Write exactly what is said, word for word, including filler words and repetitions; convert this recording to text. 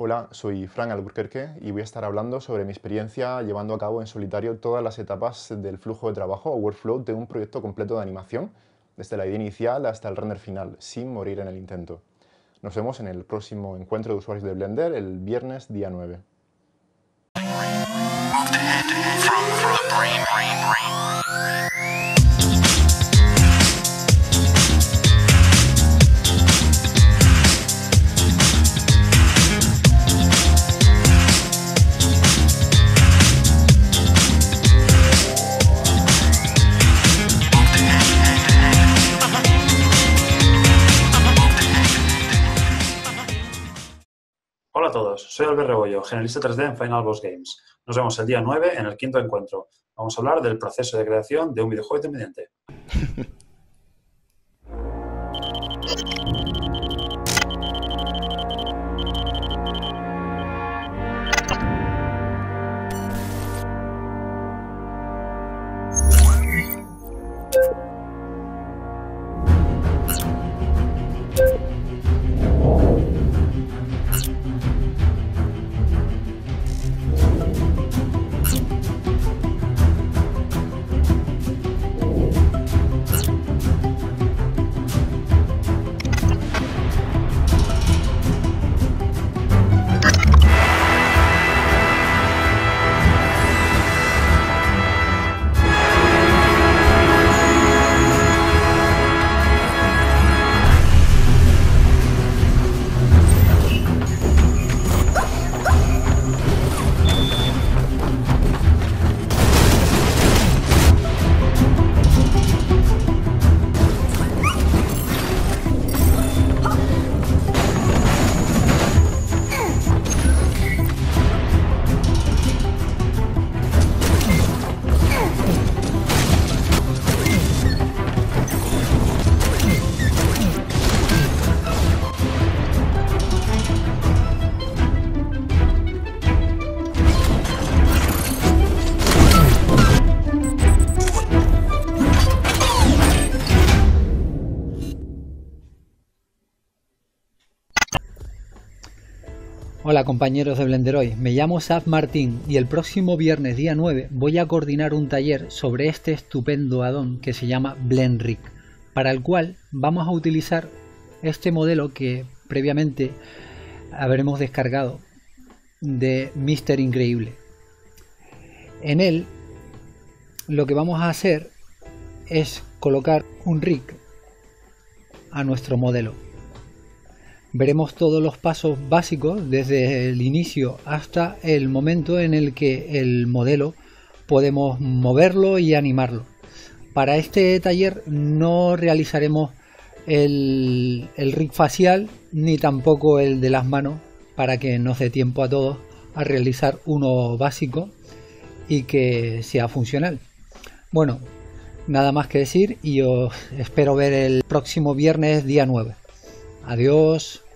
Hola, soy Fran Alburquerque y voy a estar hablando sobre mi experiencia llevando a cabo en solitario todas las etapas del flujo de trabajo o workflow de un proyecto completo de animación, desde la idea inicial hasta el render final, sin morir en el intento. Nos vemos en el próximo encuentro de usuarios de Blender el viernes día nueve. Hola a todos, soy Albert Rebollo, generalista tres D en Final Boss Games. Nos vemos el día nueve en el quinto encuentro. Vamos a hablar del proceso de creación de un videojuego independiente. Hola compañeros de Blenderoid, me llamo Saf Martín y el próximo viernes día nueve voy a coordinar un taller sobre este estupendo addon que se llama BlendRig, para el cual vamos a utilizar este modelo que previamente habremos descargado de míster Increíble. En él lo que vamos a hacer es colocar un rig a nuestro modelo. Veremos todos los pasos básicos desde el inicio hasta el momento en el que el modelo podemos moverlo y animarlo. Para este taller no realizaremos el, el rig facial ni tampoco el de las manos, para que nos dé tiempo a todos a realizar uno básico y que sea funcional. Bueno, nada más que decir y os espero ver el próximo viernes día nueve. Adiós.